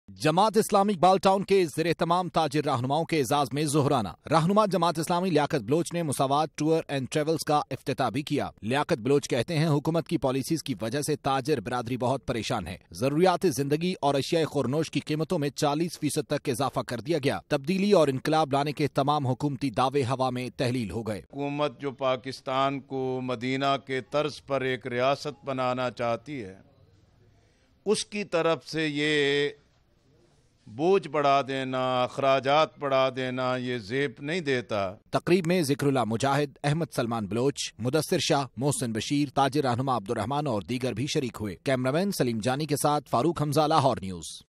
Jamaat Islami Iqbal town के ज़ेरे तमाम ताजिर रहनुमाओं के एजाज में ज़ोहराना। रहनुमा जमात इस्लामी लियाकत बलोच ने मुसावात टूर एंड ट्रेवल्स का इफ्तिताह भी किया। लियाकत बलोच कहते हैं, हुकूमत की पॉलिसीज की वजह से ताजिर बिरादरी बहुत परेशान है। जरूरियात जिंदगी और अशिया खुरनोश की कीमतों में 40% तक इजाफा कर दिया गया। तब्दीली और इनकलाब लाने के तमाम हुकूमती दावे हवा में तहलील हो गए। हुकूमत जो पाकिस्तान को मदीना के तर्ज पर एक रियासत बनाना चाहती है, उसकी तरफ से ये बोझ बढ़ा देना, अखराजात बढ़ा देना, ये ज़ेब नहीं देता। तकरीब में जिक्रुल्लाह मुजाहिद, अहमद सलमान बलोच, मुदस्सिर शाह, मोहसिन बशीर, ताजिर रहनुमा अब्दुर्रहमान और दीगर भी शरीक हुए। कैमरामैन सलीम जानी के साथ फारूक हमजा, लाहौर न्यूज़।